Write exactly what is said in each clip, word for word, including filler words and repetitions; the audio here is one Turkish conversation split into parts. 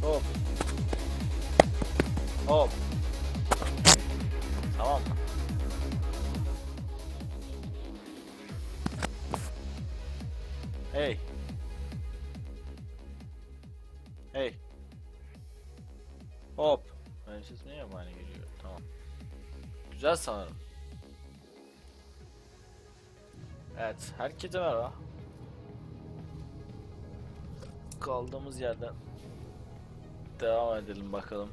Hop. Hop. Tamam mı? Hey. Hey. Hop. Ben ses niye yabancı geliyor? Tamam. Güzel sanırım. Evet. Herkese merhaba. Kaldığımız yerden devam edelim bakalım.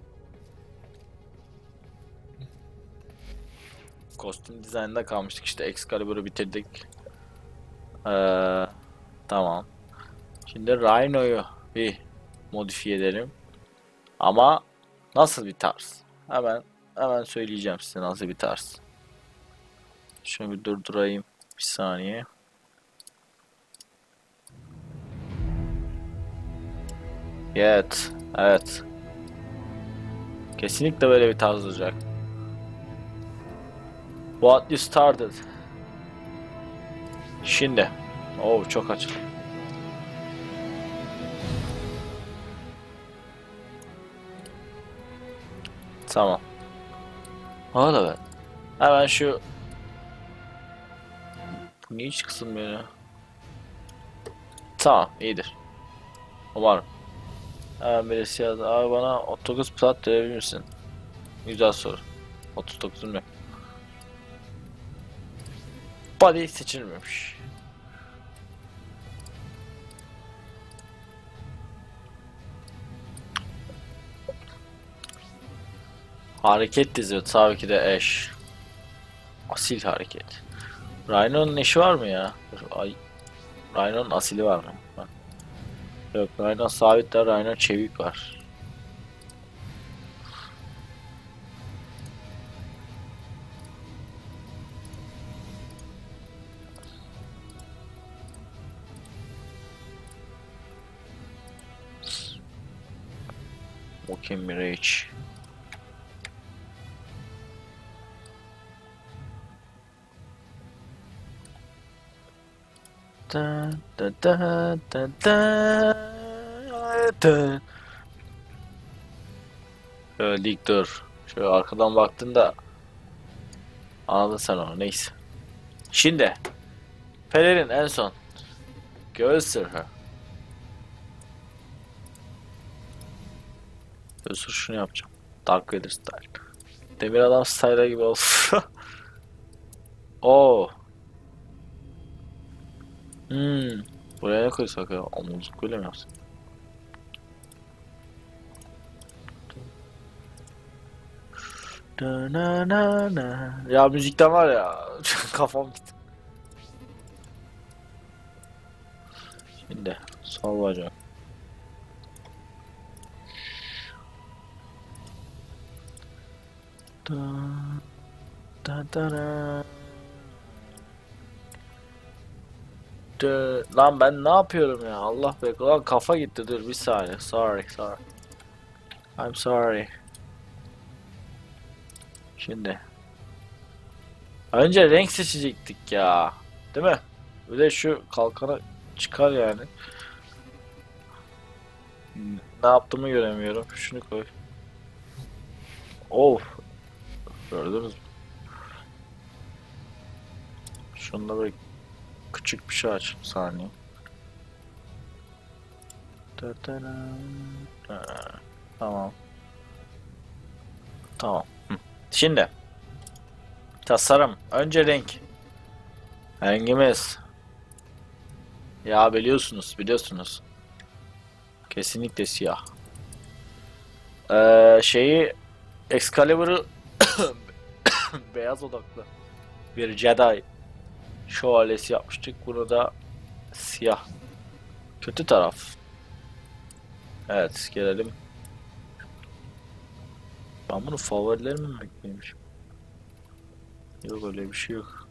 Kostüm dizaynında kalmıştık işte. Excalibur'u bitirdik. Ee, tamam. Şimdi Rhino'yu bir modifiye edelim. Ama nasıl bir tarz? Hemen hemen söyleyeceğim size nasıl bir tarz. Şunu bir durdurayım bir saniye. Evet, evet. Kesinlikle böyle bir tarz olacak. What you started. Şimdi. Oh, çok açık. Tamam. O da ben. Hemen şu. Niye hiç kısılmıyor ya? Tamam, iyidir. Umarım. Hemen birisi yazdı. Abi bana otuz dokuz plat verebilir misin? Güzel soru. otuz dokuz mu? Body seçilmemiş. Hareket dizi tabii ki de eş. Asil hareket. Rhino'nun eşi var mı ya? Ay, Rhino'nun asili var mı? Ha. Yok, Rhino sabit de Rhino çevik var. Moki Mirage. Da da da da da da. Şöyle dik dur. Şöyle arkadan baktığında anladın sen onu, neyse. Şimdi Pelerin en son. Göğüs sırrı. Göğüs sırrı şunu yapacağım. Dark Vader style. Demir adam style gibi olsun. Oo. Hmm. Buraya ne koysak ya? Omuzluk öyle mi yapsın? Da na na na. Ya müzikten var ya. Kafam gitti. Şimdi sol bacak. Da da da da. Da. Lan ben ne yapıyorum ya? Allah be. Lan kafa gitti. Dur bir saniye. Sorry, sorry. I'm sorry. Şimdi. Önce renk seçecektik ya. Değil mi? Bir de şu kalkanı çıkar yani. Ne yaptığımı göremiyorum. Şunu koy. Of. Gördünüz mü? Şunda böyle küçük bir şey aç. Bir saniye. Tamam. Tamam. Hı. Şimdi. Tasarım. Önce renk. Rengimiz. Ya biliyorsunuz. Biliyorsunuz. Kesinlikle siyah. Ee, şeyi Excalibur'u beyaz odaklı bir Jedi şövalyesi yapmıştık. Bunu da siyah. Kötü taraf. Evet, gelelim. Ben bunu favorilerim mi bekleymişim? Yok, öyle bir şey yok.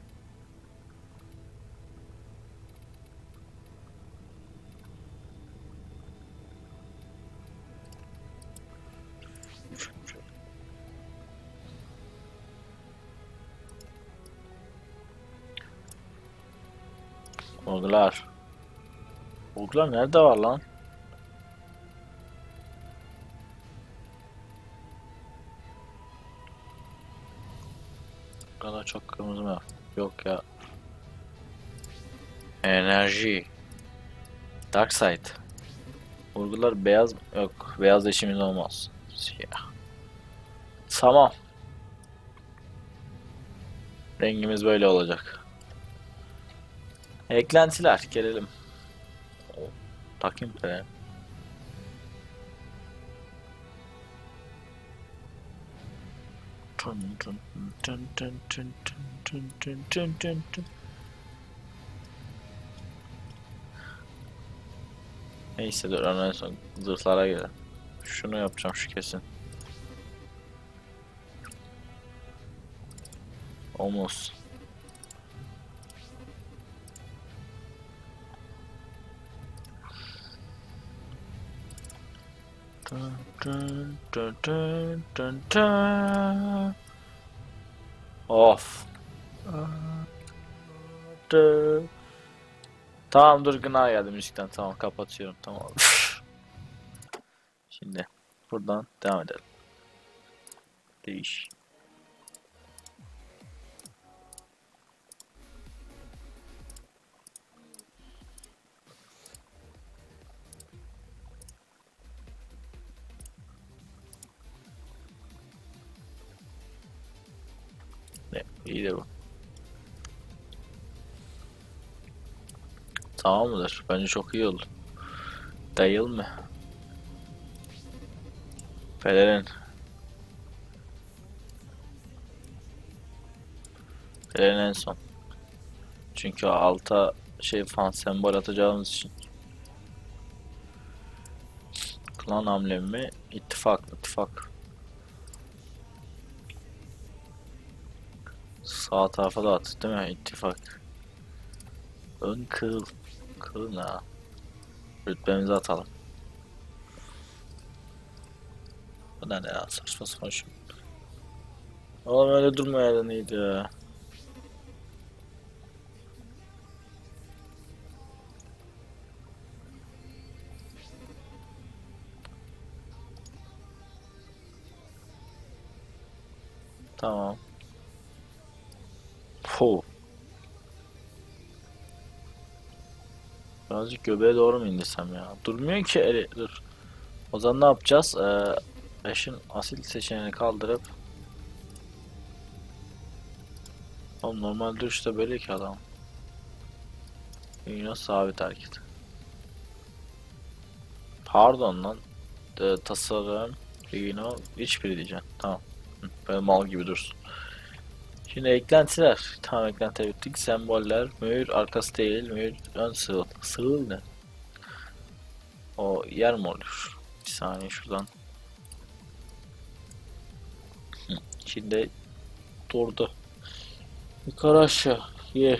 Olgular. Olgular nerede var lan? kadar çok kırmızı mı? Yok ya. Enerji. Dark side. Vurgular beyaz yok. Beyaz da işimiz olmaz. Siyah. Tamam. Rengimiz böyle olacak. Eklentiler gelelim. Oh, takayım be. Tın tın tın tın tın tın tın tın tın tın. Neyse dur en son zırhlara gelelim. Şunu yapacağım şu kesin. Omuz. Dun dun dun dun dun dun. Of. Dun. Tamam dur gına geldi müzikten tamam kapatıyorum tamam. Şimdi buradan devam edelim. Değiş. Ne? İyi de bu. Tamam mıdır? Bence çok iyi oldu. Değil mi? Pelerin. Pelerin en son. Çünkü alta şey falan sembol atacağımız için. Klan hamlemi mi? İttifak. İttifak. Sağ tarafa da at değil mi? İttifak. Ön kıl. Kıl ne? Rütbemizi atalım. Bu da ne ya? Saçma sapan şu. Oğlum öyle durmayaydın iyiydi ya. Tamam. Fu. Birazcık göbeğe doğru mu indirsem ya? Durmuyor ki eli. Dur. O zaman ne yapacağız? Ee, Eşin asil seçeneğini kaldırıp oğlum normal duruşta böyle ki adam. Yine sabit hareket. Pardon lan. Ee, tasarım. Yine hiçbiri diyeceğim. Tamam. Hı, böyle mal gibi dursun. Şimdi eklentiler. Tamam eklenti bittik. Semboller. Mühür arkası değil. Mühür ön sığıl. Sığıl ne? O yer mi olur? Bir saniye şuradan. Hı. Şimdi durdu. Yukarı aşağı. Ye.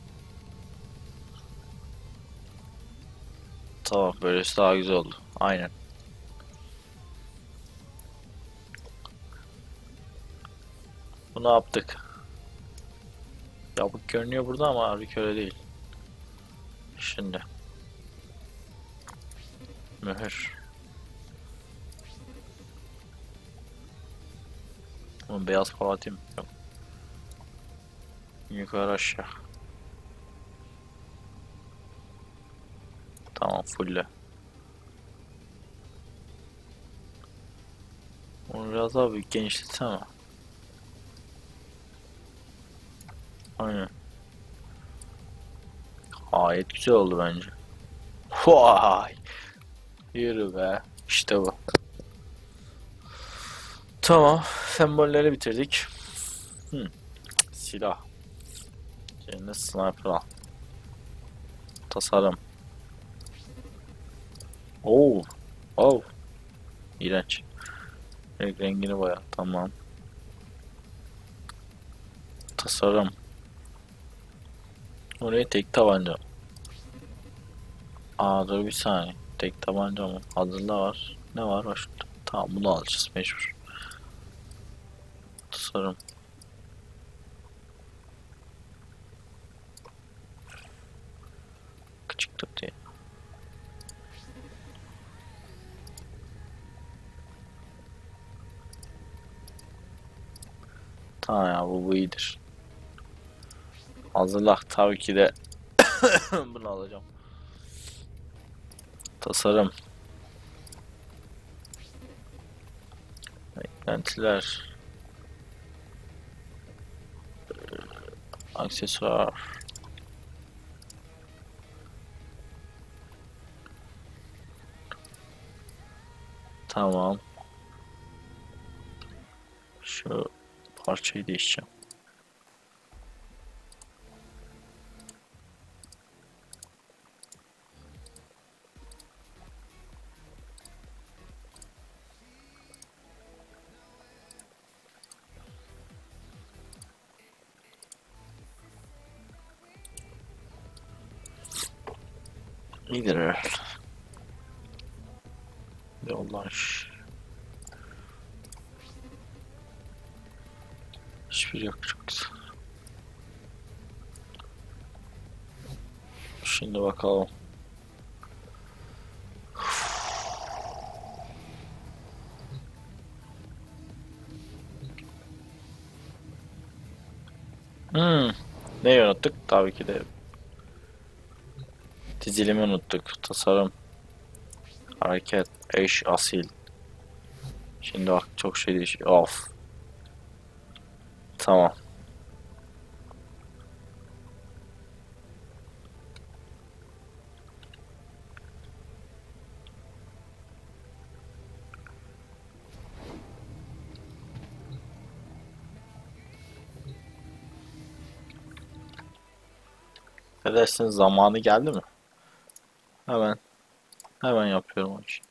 Tamam böylesi daha güzel oldu. Aynen. Bunu yaptık. Yabuk görünüyor burada ama halbuki öyle değil. Şimdi. Mühür. Bunun beyaz palatim yok. Yukarı aşağı. Tamam fulle. Onu biraz daha bir genişletsene. Aynen. Gayet güzel oldu bence. Vay. Yürü be. İşte bu. Tamam. Sembolleri bitirdik. Hmm. Silah. Şimdi sniper al. Tasarım. Oo. Oh. İğrenç. Renk rengini boya. Tamam. Tasarım. Oraya tek tabanca. Aa dur bir saniye. Tek tabanca mı? Hazırda var. Ne var başka? Tamam bunu alacağız mecbur. Tasarım. Küçüktür diye. Tamam ya bu, bu iyidir. Hazırla. Tabii ki de bunu alacağım. Tasarım. Beklentiler. Aksesuar. Tamam. Şu parçayı değişeceğim. İyidir herhalde. Yollaş. Hiçbir yok, çok güzel. Şimdi bakalım. Hmm. Neyi unuttuk? Tabii ki de dizilimi unuttuk. Tasarım, hareket, eş, asil. Şimdi bak çok şey değişiyor. Of. Tamam. Ne dersin, zamanı geldi mi? Hemen hemen yapıyorum o işi.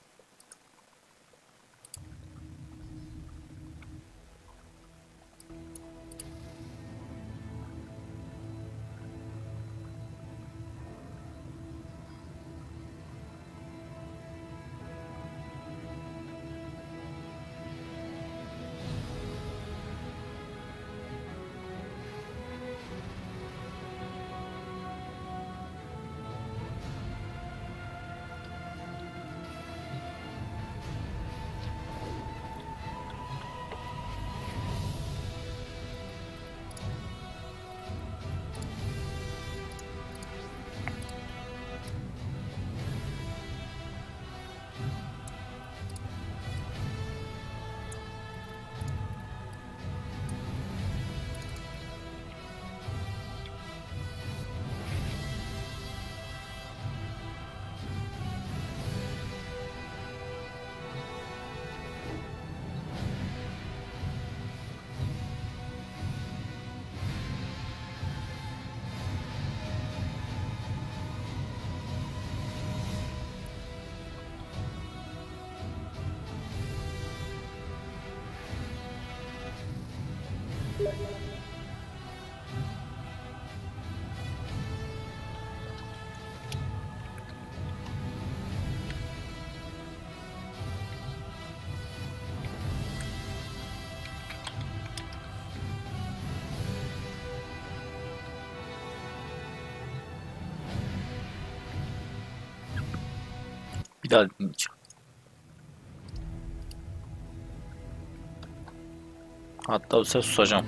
Bir daha dinleyeceğim. Hatta bu sefer susacağım.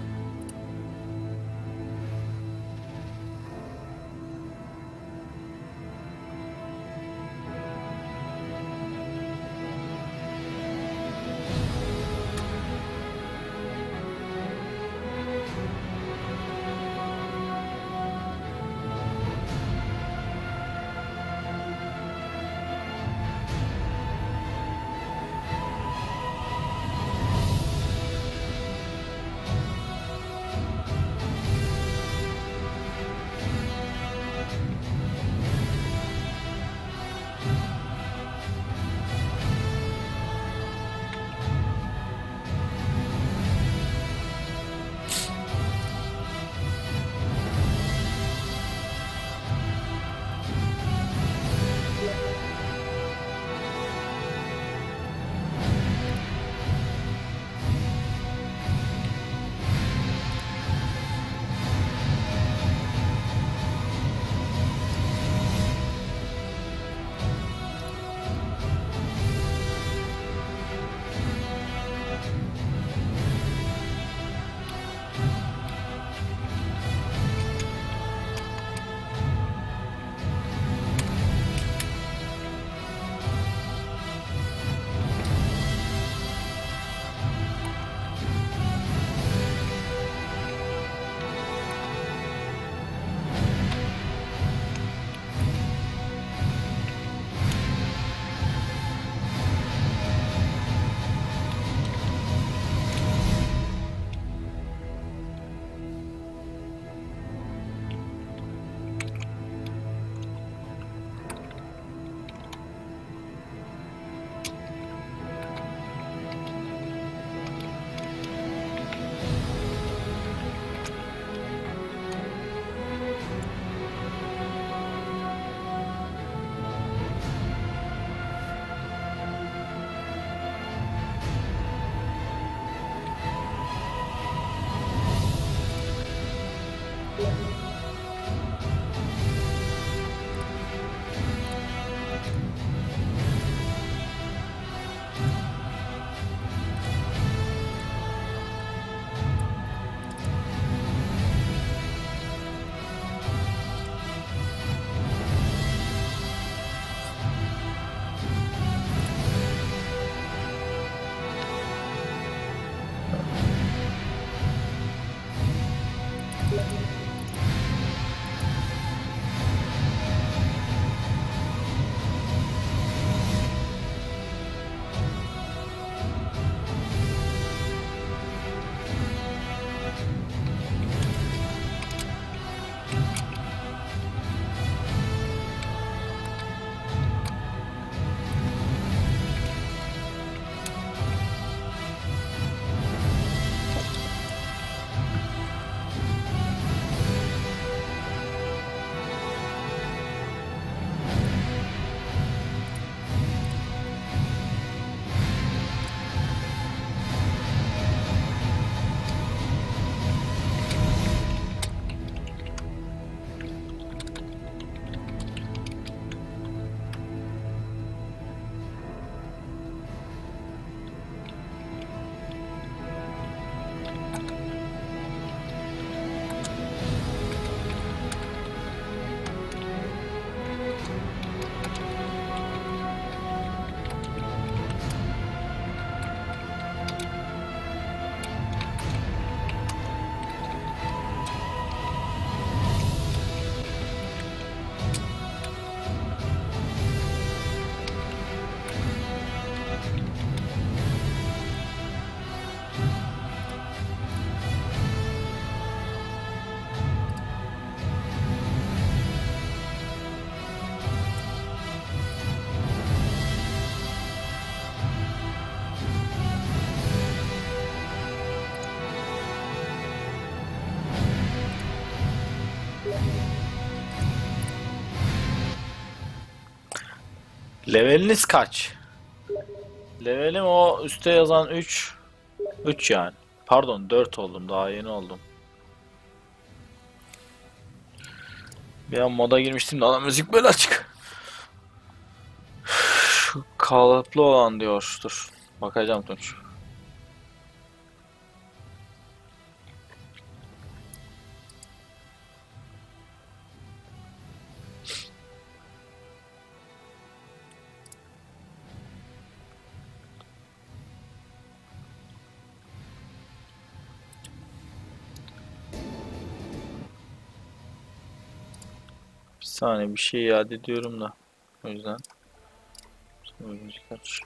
Leveliniz kaç? Levelim o üstte yazan üç. üç yani. Pardon, dört oldum. Daha yeni oldum. Bir an moda girmiştim de ana müzik böyle açık. Şu kalıplı olan diyor. Dur. Bakacağım Tunç. Bir saniye, bir şey iade ediyorum da. O yüzden. Müzik aç.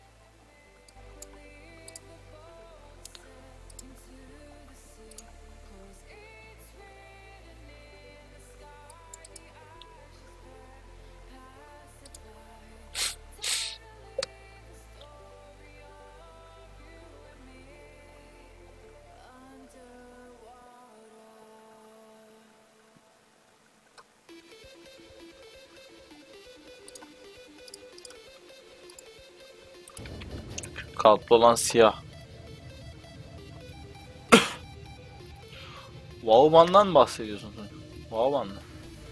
Kalıplı olan siyah. Wowman'dan mı bahsediyorsun sen? Wowman mı?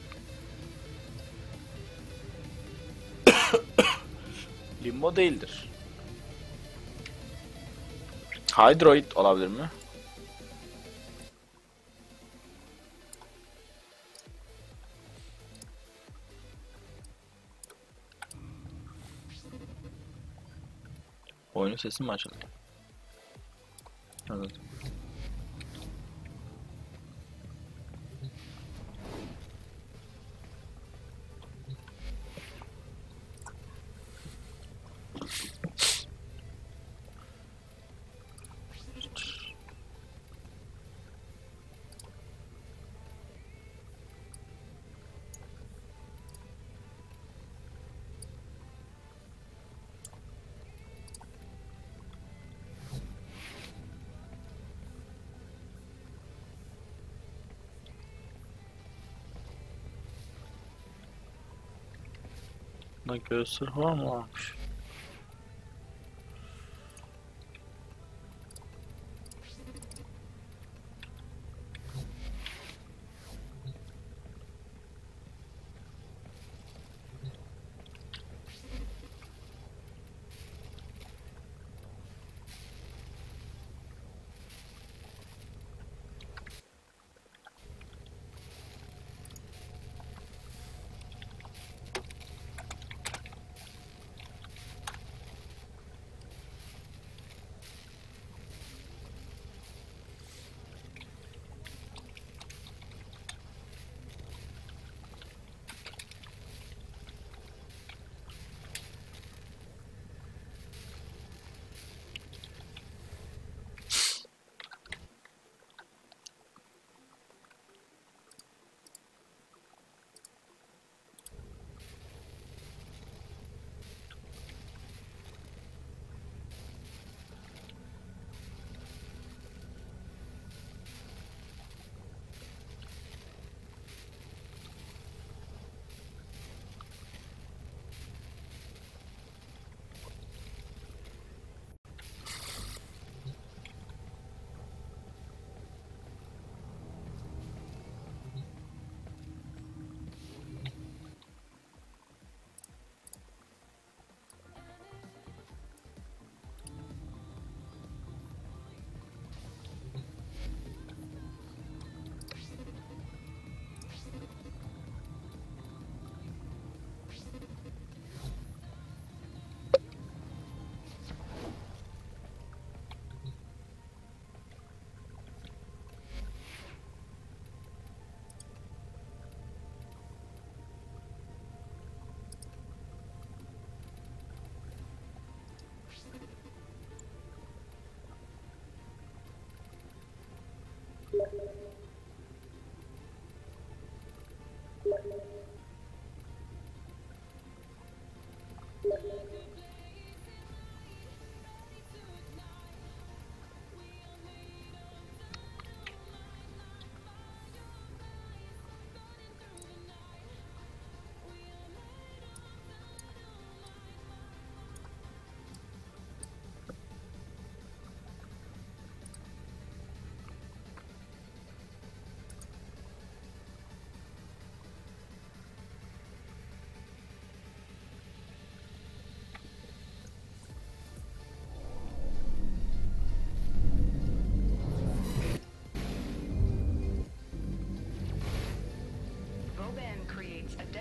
Limbo değildir. Hydroid olabilir mi? Oyunun sesi mi açıldı? Evet. Bunda göğüs sırrı var mı, varmış?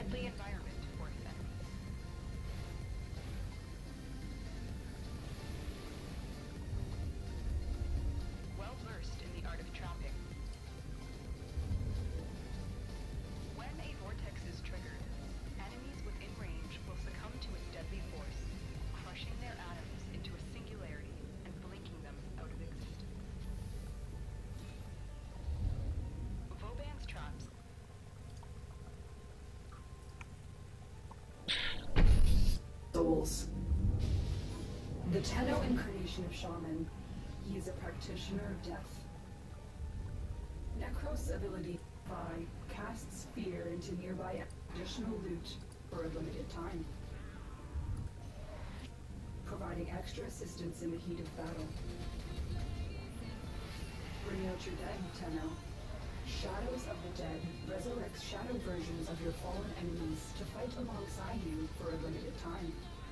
friendly environment for them. Well versed in the art of trapping. When a vortex is triggered, enemies within range will succumb to its deadly force, crushing their atoms into a singularity and blinking them out of existence. Vauban's traps. Souls. The Tenno incarnation of Shaman. He is a practitioner of death. Necros' ability by casts fear into nearby additional loot for a limited time, providing extra assistance in the heat of battle. Bring out your dead, Tenno. Shadows of the Dead resurrects shadow versions of your fallen enemies to fight alongside you for a limited time.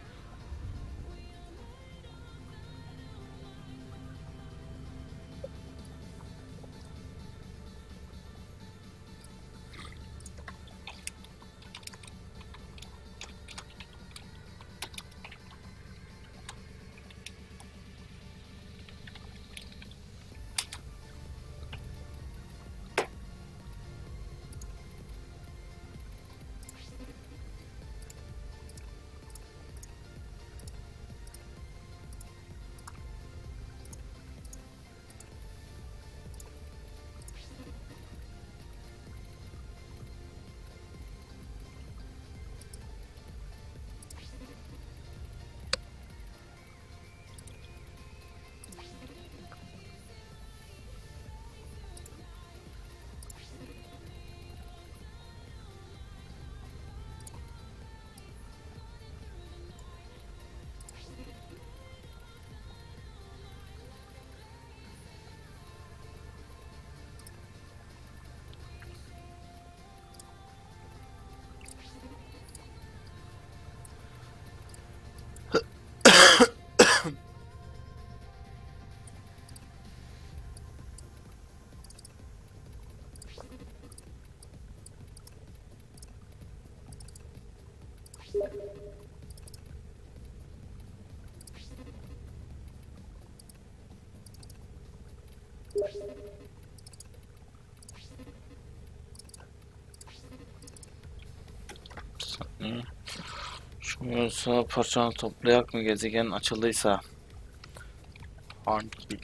Hı. Şu parçanı toplayak mı gezegen açıldıysa? Hangi?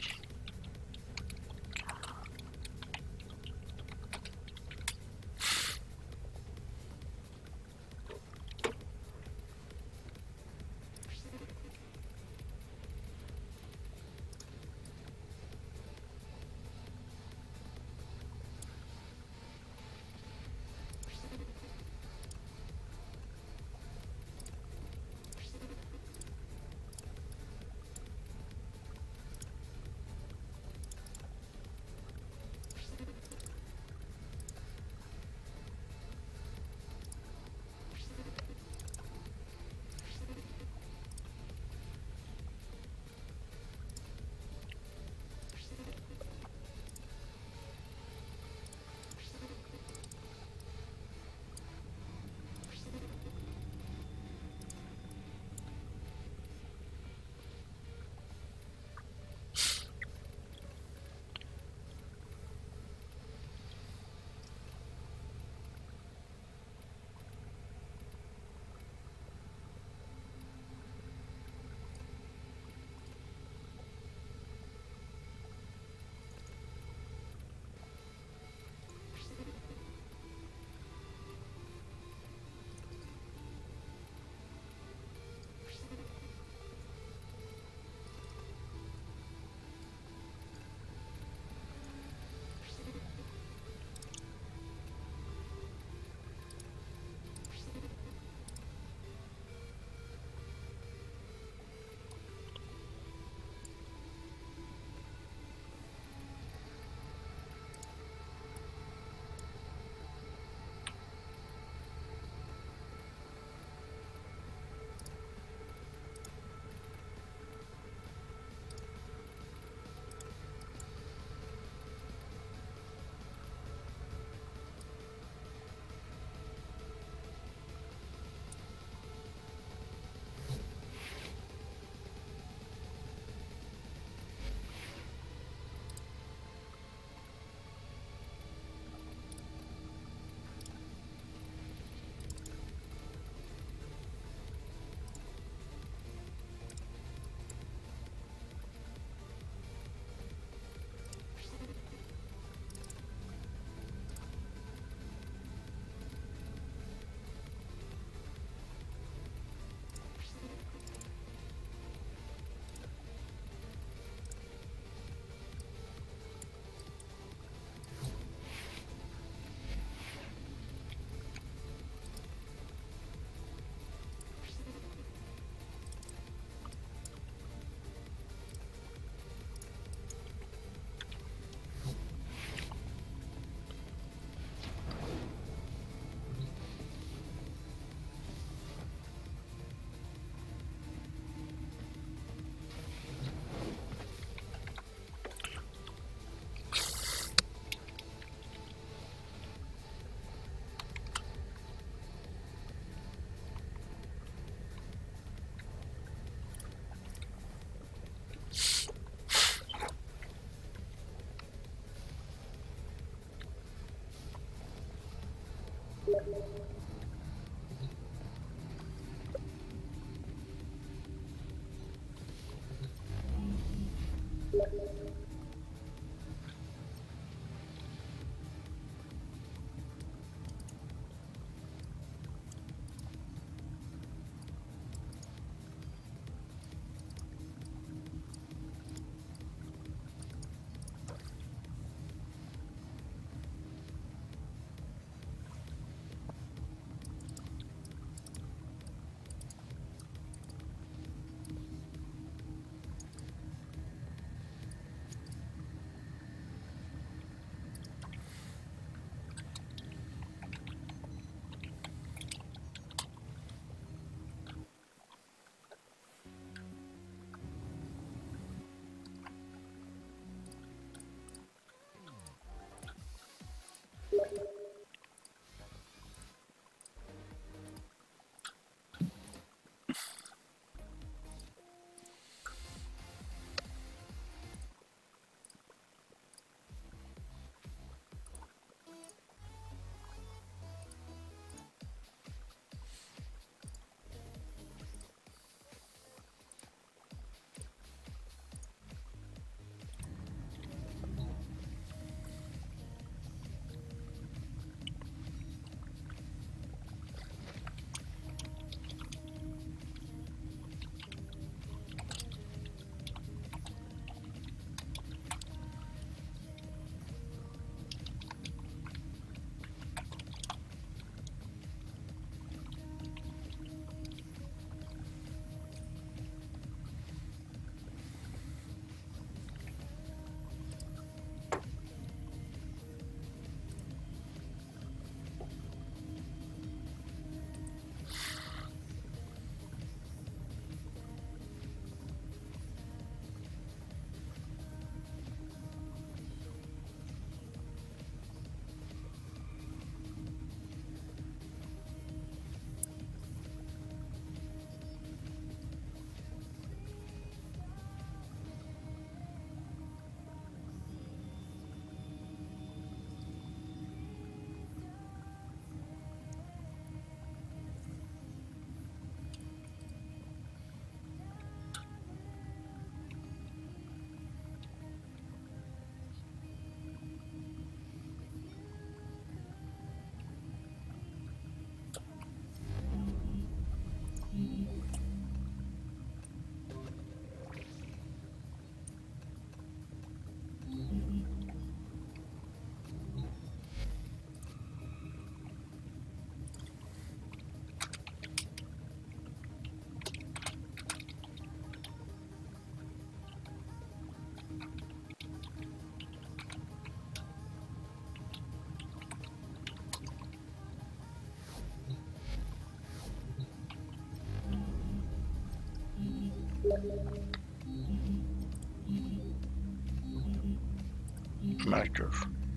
Merkür.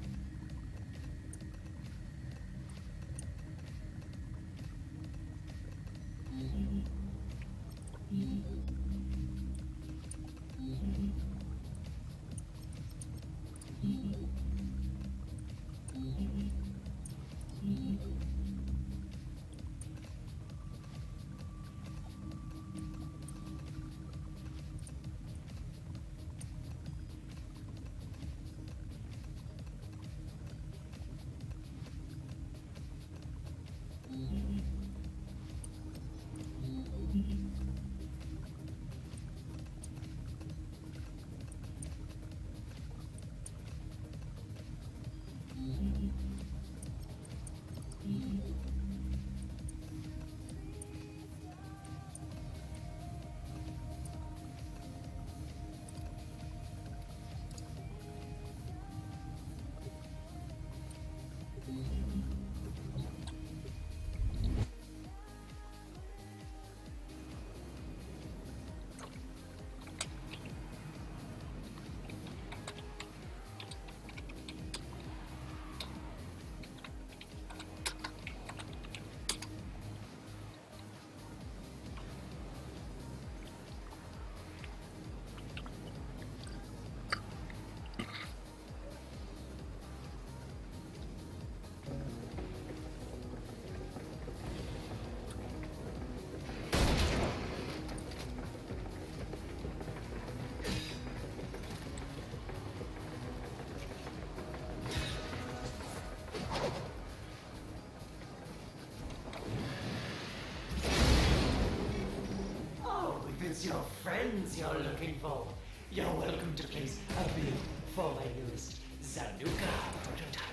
It's your friends you're looking for. You're welcome to place a bid for my newest Zanuka prototype.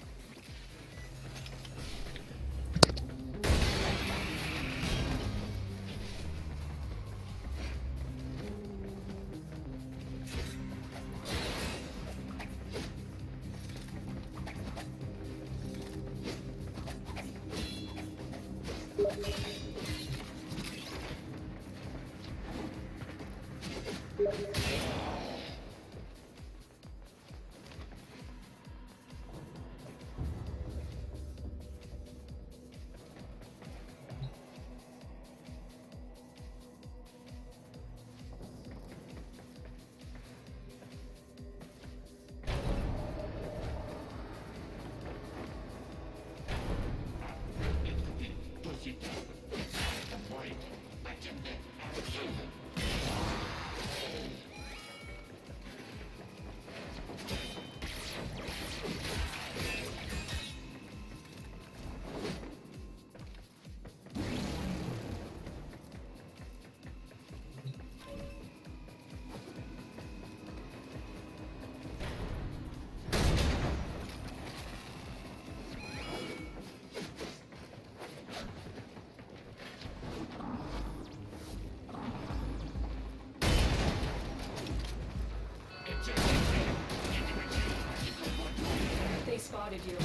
They spotted you.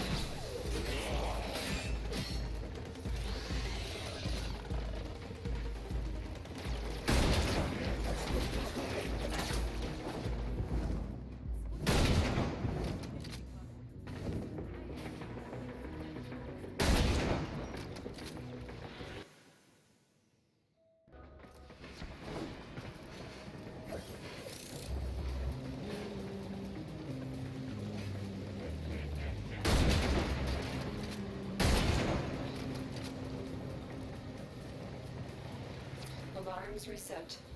Alarms reset.